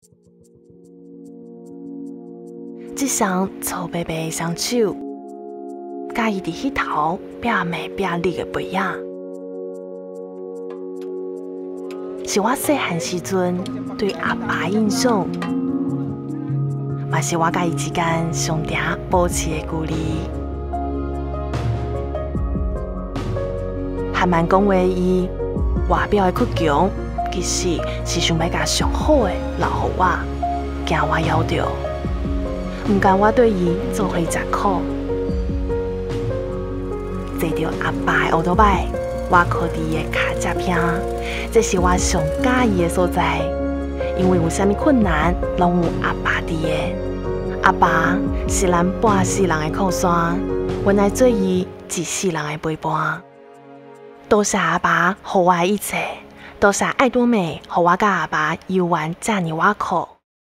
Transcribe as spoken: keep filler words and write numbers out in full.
这双粗白白的双手，甲伊伫迄头拼美拼力的背影，是我细汉时阵对阿爸的印象，嘛是我甲伊之间上定保持的距离。还蛮讲话伊外表的倔强，其实是想要甲上好的留予我，惊我夭着。 唔甘我对伊做伙食苦，坐着阿爸的奥多摆，我靠伫伊的脚接拼，这是我上喜意的所在。因为有啥物困难，拢有阿爸伫的。阿爸是咱半世人的靠山，阮爱做伊一世人的陪伴。多谢阿爸予我的一切，多谢爱多美，予我甲阿爸游玩遮尔瓦苦。